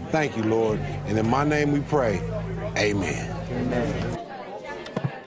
Thank you, Lord. And in my name we pray, amen. Amen.